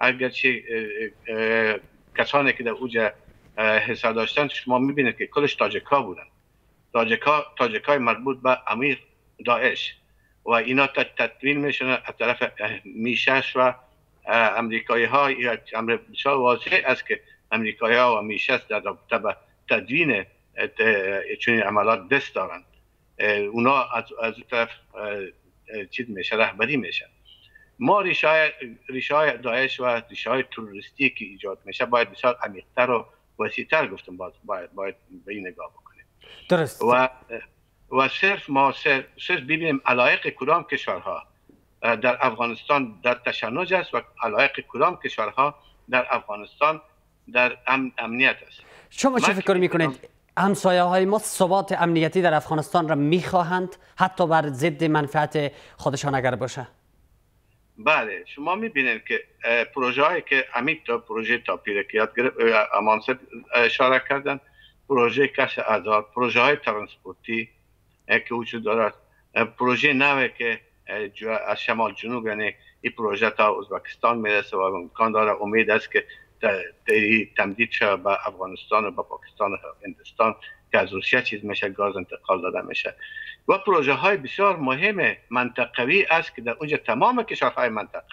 کسانی که در اونجا حصه داشتن شما میبینید که کلش تاجیک‌ها بودن، تاجیک‌های مربوط به امیر داعش و اینا تدوین میشن از طرف میشش و امریکایی ها. امر بسیار واضح است که امریکایی ها و میشش در رابطه به تدوین چنین عملات دست دارند. اونا از طرف چیز میشه، رهبری میشن. ما ریشه های داعش و ریشه های تروریستی که ایجاد میشه باید بسیار عمیق‌تر و وسیع‌تر گفتم باید به این نگاه بکنیم. درست. و صرف ببینیم علایق کدام کشورها در افغانستان در تشنج است و علایق کدام کشورها در افغانستان در امنیت است. شما چه فکر میکنید همسایه های ما ثبات امنیتی در افغانستان را میخواهند حتی بر ضد منفعت خودشان اگر باشه؟ بله، شما میبینید که پروژه هایی که پروژه تاپی که یاد گرفت امان صاحب اشاره کردن، پروژه کش آزاد، پروژه های ترانسپورتی که وجود دارد، پروژه نوی که از شمال جنوب یعنی این پروژه تا ازبکستان میرسه و امکان داره، امید است که تمدید شد به افغانستان و به پاکستان و هندوستان که از روسیه چیز میشه، گاز انتقال داده میشه. و پروژه های بسیار مهم منطقوی است که در اونجا تمام کشورهای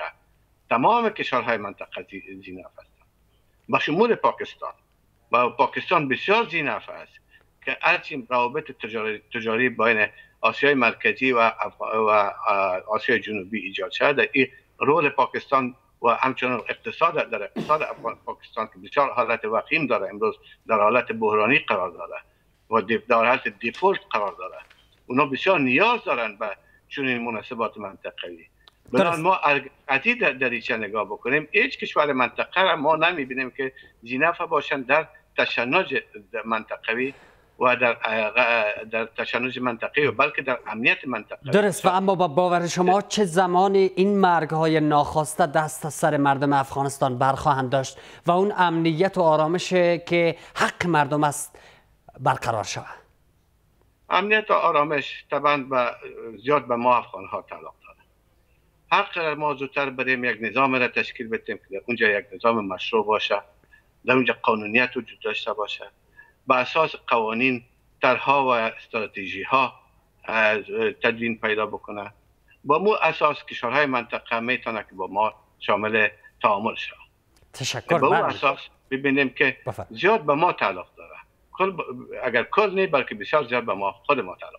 منطقه ذی‌نفع هستند با شمول پاکستان. و پاکستان بسیار ذی‌نفع است که هرچی روابط تجاری بین آسیای مرکزی و آسیای جنوبی ایجاد شده، این رول پاکستان و همچنان اقتصاد پاکستان که بسیار حالت وخیم داره، امروز در حالت بحرانی قرار داره و در حالت دیفولت قرار داره، اونا بسیار نیاز دارن به چنین مناسبات منطقه‌ای. بنابراین ما از این دریچه نگاه بکنیم، هیچ کشور منطقه را ما نمیبینیم که ذی‌نفع باشن در تشنج منطقه‌ای و در تشنج منطقه‌ای و بلکه در امنیت منطقه. درست. و اما با باور شما چه زمانی این مرگ‌های ناخواسته دست از سر مردم افغانستان برخواهند داشت و اون امنیت و آرامش که حق مردم است برقرار شود؟ امنیت و آرامش طبعا زیاد به ما افغان‌ها تعلق داره. حق ما زودتر بریم یک نظام را تشکیل بدیم که در اونجا یک نظام مشروع باشه، در اونجا قانونیت وجود داشته باشه، با اساس قوانین، طرح‌ها و استراتژی‌ها تدوین پیدا بکنه. با مو اساس کشورهای منطقه میتونه که با ما شامل تعامل شود. تشکر. با اون اساس ببینیم که زیاد به ما تعلق داره. اگر کل نه بلکه بسیار زیاد به ما خود ما تعلق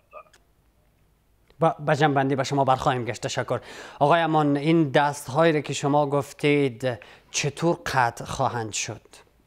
داره. با جنبندی به شما برخواهیم گشت. تشکر. آقای امان، این دست‌هایی را که شما گفتید چطور قطع خواهند شد؟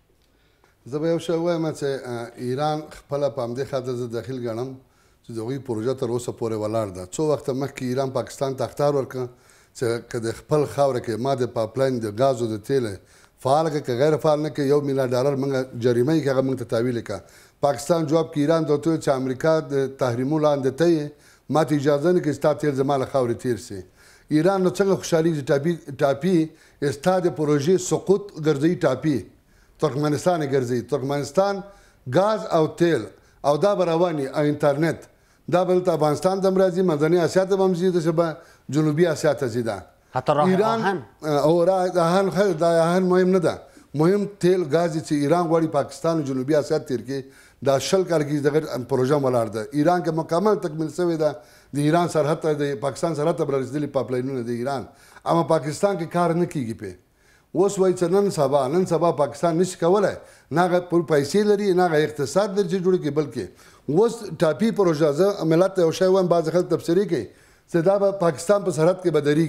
زه به یو شی وایم چې ایران خپله په همدې خاطر زه دخیل ګڼم چې د هغوی پروژه تر اوسه پورې ولاړ ده. څو وخته مخکې ایران پاکستان ته اخطار ورکړه چې که د خپل خاوره کې ما د پایپلاین د ګازو د تیل فعال کړه که غیر فعال نه کړي $1 میلیارډ موږ جریمه یې که هغه موږ ته تحویل کړه. پاکستان جواب کې ایران ته ورته چې امریکا د تحریمو لاندې ته یې ما ته اجازه نه کوي ستا تیل زما له خاورې تیر سي. ایران نو څنګه خوشحالېږي چې ټاپي ستا د پروژې سقوط ګرځوي، ټاپي ترکمنستان ګرځي. ترکمنستان ګاز او تیل او دا به رواني او انټرنیټ دا به دلته افغانستان ته هم راځي، منځنۍ اسیا ته به هم ځي، داسې به جنوبي اسیا ته ځي. دا حتی راه آهن او راه آهن خیر دا آهن مهم نه ده، مهم تیل ګاز چې ایران غواړي پاکستان او جنوبي اسیا تیر کې دا 20 کال کې دغه پروژه ولاړ ده. ایران کې مکمل تکمیل شوې ده. د ایران سرحد ته د پاکستان سرحد ته رسېدلي پایپلاینونه د ایران، اما پاکستان کې کار نه کیږي په. اوس وایي چې نن سبا پاکستان نشي کولی، نه هغه پیسې لري نه هغه اقتصاد لري چې جوړ کړي، بلکې اوس ټاپي پروژه. زه ملت ته یو شی وایم، بعضې خلک تبصرې کوي چې دا به پاکستان په سرحد کې به درېږي.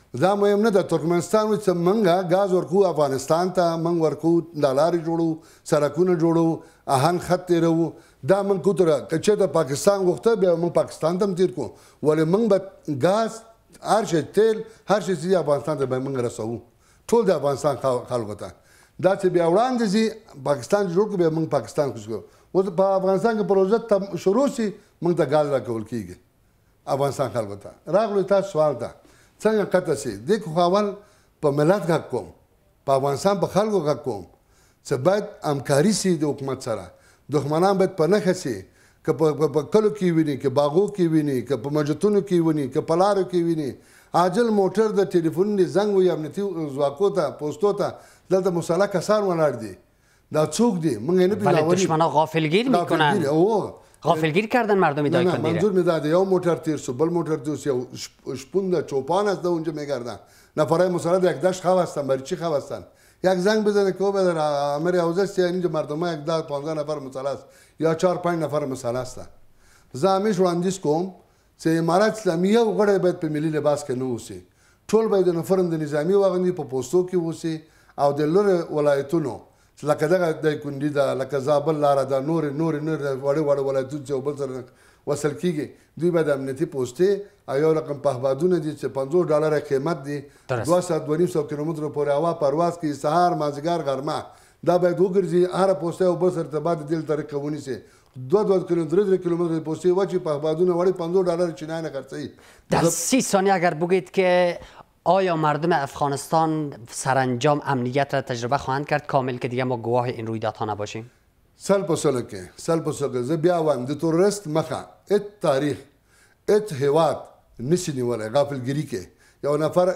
دا مهم نه د ترکمنستان و چې منګه غاز ورکو افغانستان ته من ورکو دلاري جوړو سرکونه جوړو اهن خط تیرو دا من کو تر کچه د پاکستان وخته به من پاکستان ته تیر کو ولې من به غاز هر شي تیل هر شي چې افغانستان ته به من رسو ټول د افغانستان خلکو ته دا چې بیا وړاندې زی پاکستان جوړ کو به من پاکستان کوو او په افغانستان کې پروژه شروع سي من ته غاز راکول کیږي افغانستان خلکو ته راغلو تاسو سوال ده څنګه قطع سي د خپل په ملت غږ کوم په افغانستان په خلکو غږ کوم چې باید همکاري سي د حکومت سره دښمنان باید په نښه سي که په کلو کې ویني که باغو کې ویني که په مسجدونو کې ویني که په لارو کې ویني عاجل موټر د ټلیفون نه زنګ وي امنیتي ځواکو ته پوسټو ته دلته مسلح کسان ولاړ دي دا څوک دي موږ نه پیژنو ولی دشمنا غافلگیر میکنن غافلگیر کردن مردم دایکندی نه منظور میداده یو موټر تیر سو بل موټر تیر سو شپون چوپان است اونجا میگردن نفرای مسلح یک داش خواستن برای چی خواستن یک زنگ بزنه که بدن امر اوزست یا اینجا مردم ها یک 15 نفر مسلح است یا 4-5 نفر مسلح است زه همیش وړاندیز کوم چې امارات اسلامي یو غړی باید په ملي لباس کې نه اوسي ټول باید د نفرم د نظامي واغوندي په پوستو کې اوسي او د لوړ ولایتونو لکه دغه دایکنډي ده لکه زابل لاره ده نور وړ ولایتونه چې بل سره وصل کیږي دوی باید امنیتي پوسټې او یو رقم پهبادونه دي چې $50 قیمت دي 200 کیلومتر پورې هوا پرواز کوي سهار مازدیګر غرمه دا باید وګرځي هر پوسټه او بل سره ارتباط دل طریقه ونیسي 2 کیلومتر پوسټې وچی پهبادونه وړي $50 چینای نه خرڅي در 30 ثانیه اگر بگید که آیا مردم افغانستان سرانجام امنیت را تجربه خواهند کرد کامل که دیگه ما گواه این رویدادها نباشیم؟ سل په سلو زه بیا وایم د تورست مخه ات تاریخ ات هیواد نشي نیولی غافلګري کې یو نفر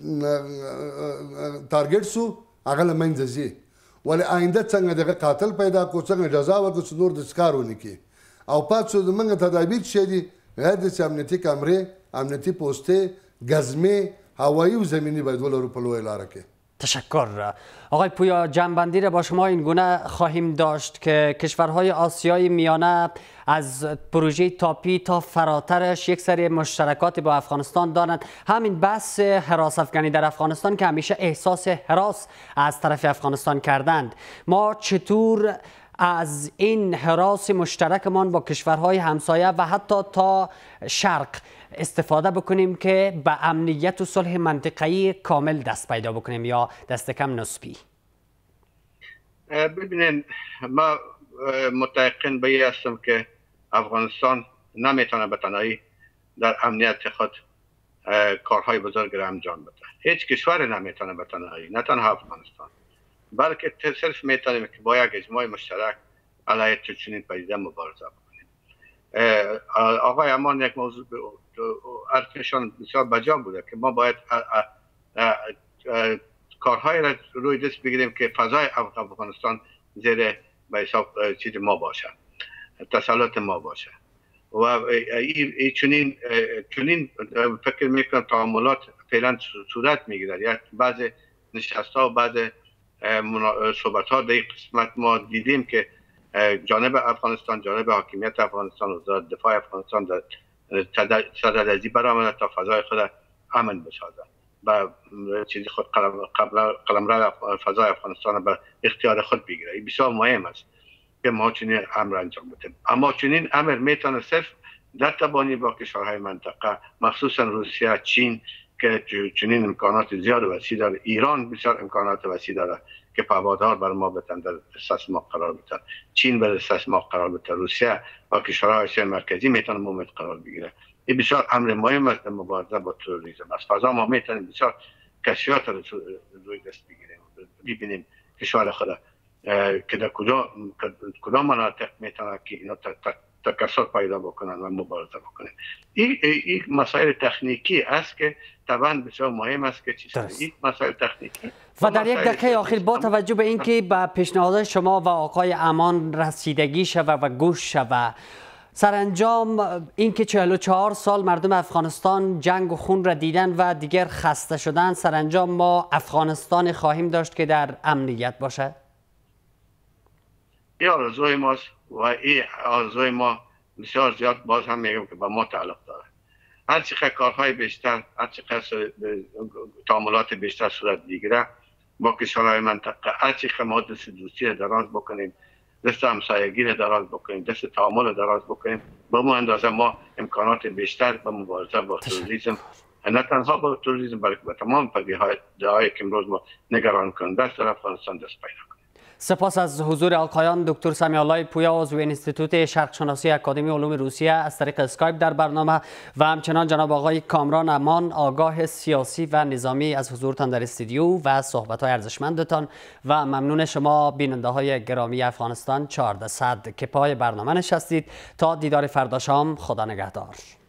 ټارګټ سو هغه له منځه ځي ولې آینده څنګه دغه قاتل پیدا کو څنګه جزا ورکړو چې نور د ښکار ونه کړي او پات شو زموږ تدابیر چې دي غیر د امنیتي کامرې امنیتي پوسټې ګزمې هوایی و زمینی باید ولرو په لوی لاره کې. تشکر. آقای پویا، جنبندی را با شما این گونه خواهیم داشت که کشورهای آسیای میانه از پروژه تاپی تا فراترش یک سری مشترکات با افغانستان دارند. همین بحث هراس افغانی در افغانستان که همیشه احساس هراس از طرف افغانستان کردند، ما چطور از این هراس مشترکمان با کشورهای همسایه و حتی تا شرق استفاده بکنیم که به امنیت و صلح منطقه‌ای کامل دست پیدا بکنیم یا دست کم نسبی؟ ببینید، ما متيقن به این هستم که افغانستان نمیتونه به تنهایی در امنیت خود کارهای بزرگ را انجام بده. هیچ کشور نمیتونه به تنهایی، نه تنها افغانستان، بلکه صرف میتونیم که با یک اجماع مشترک علیه چنین پدیده مبارزه بکنیم. آقای امان یک موضوع حرفشان بسیار بجا بوده که ما باید کارهای را روی دست بگیریم که فضای افغانستان زیر به حساب چیز ما باشه، تسلط ما باشه و چنین فکر میکنم تعاملات فعلا صورت میگیرد. یک بعض نشست ها و بعض صحبت ها در این قسمت ما دیدیم که جانب افغانستان، جانب حاکمیت افغانستان و وزارت دفاع افغانستان صدد برآمده تا فضای خود امن بسازد و چیزی خود قلمرو فضای افغانستان به اختیار خود بگیره. این بسیار مهم است که ما چنین امر انجام بدیم، اما چنین امر میتونه صرف در تبانی با کشورهای منطقه، مخصوصا روسیه، چین که چنین امکانات زیاد و وسیع داره، ایران بسیار امکانات وسیع داره که پهپادها بر ما بتن در استثمار قرار بتن، چین بر استثمار قرار بتن، روسیه و کشورهای آسیای مرکزی میتونه مومد قرار بگیره. این بسیار امر مهم است در مبارزه با تروریسم. از فضا ما میتونیم بسیار کشفیات رو روی دست بگیریم، ببینیم کشور خود که در کدام مناطق میتونه که اینا تکثر پیدا بکنن و مبارزه بکنن. این مسائل تکنیکی است که طبعا بسیار مهم است که این مسائل تکنیکی و در یک دقیقه آخر با توجه به اینکه به پیشنهاد شما و آقای امان رسیدگی شود و گوش شود، سرانجام اینکه 44 سال مردم افغانستان جنگ و خون را دیدن و دیگر خسته شدن، سرانجام ما افغانستان خواهیم داشت که در امنیت باشد؟ این آرزوی ماست و این آرزوی ما بسیار زیاد باز هم میگم که به ما تعلق داره. هر چقدر کارهای بیشتر، هر چقدر تعاملات بیشتر صورت بگیره با کشورهای منطقه، هر چقدر ما دست دوستی دراز بکنیم، دست همسایگی دراز بکنیم، دست تعامل دراز بکنیم، به اون اندازه ما امکانات بیشتر به مبارزه با تروریسم، نه تنها با تروریسم بلکه با تمام پدیده‌هایی که امروز ما نگران کننده است در افغانستان دست پیدا کنیم. سپاس از حضور آقایان. دکتر سمیعالله پویا عضو انستیتوت شرق شناسی اکادمی علوم روسیه از طریق اسکایپ در برنامه و همچنان جناب آقای کامران امان آگاه سیاسی و نظامی از حضورتان در استودیو و صحبت‌های ارزشمندتان و ممنون شما بیننده های گرامی افغانستان 1400 که پای برنامه نشستید. تا دیدار فردا شام، خدا نگهدار.